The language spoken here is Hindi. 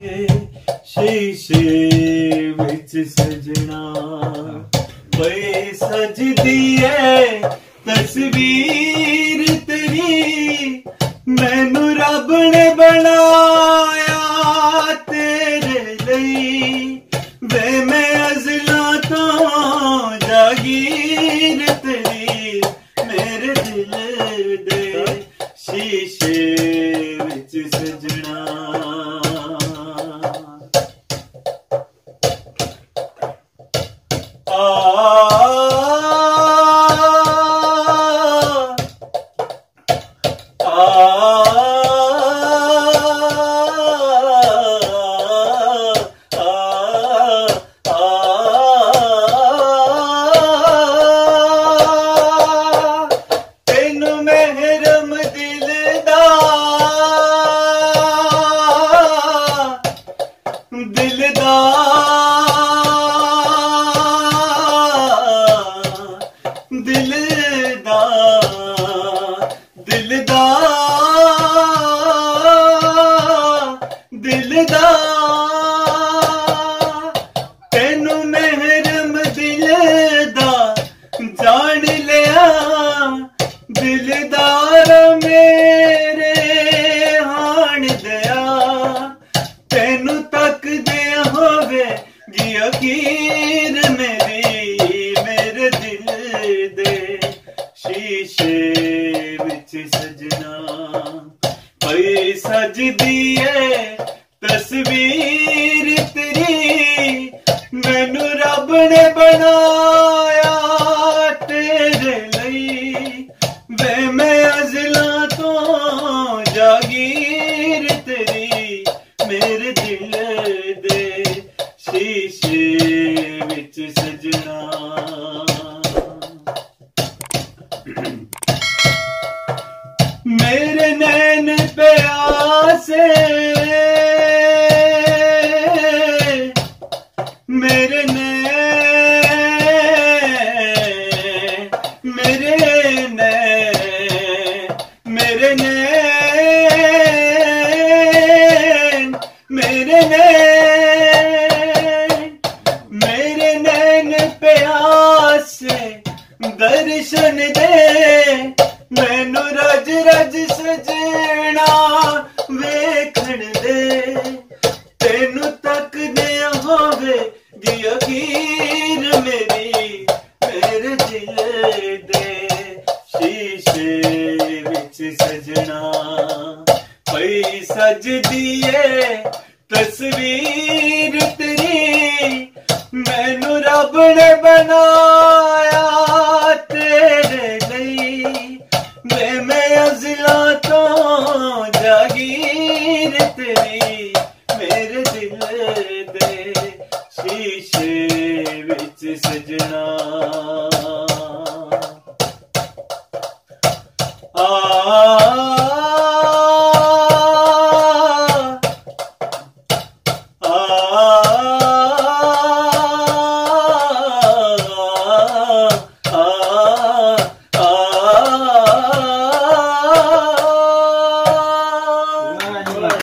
शीशे विच सजना वे सजदी है तस्वीर तेरी मैनू रब ने बनाया तेरे लिए वे मैं अज़ला तो जागीर तेरी मेरे दिल दे शीशे विच सजना सजदी है तस्वीर तेरी मैनू रब ने बनाया तेरे लिए वे मैं अज़ला तो जागीर तेरी मेरे दिल दे शीशे विच सजना मेरे नैन प्यासे मेरे नैन प्यासे दर्शन दे मैनू रज रज सजना वेखण दे तेनू तकदे होवे यकीन मेरी मेरे दिल दे शीशे विच सजना पई सजदी है तस्वीर तेरी मैनू रब ने बनाया तेरे लिए मैं अज़ला तो जागीर तेरी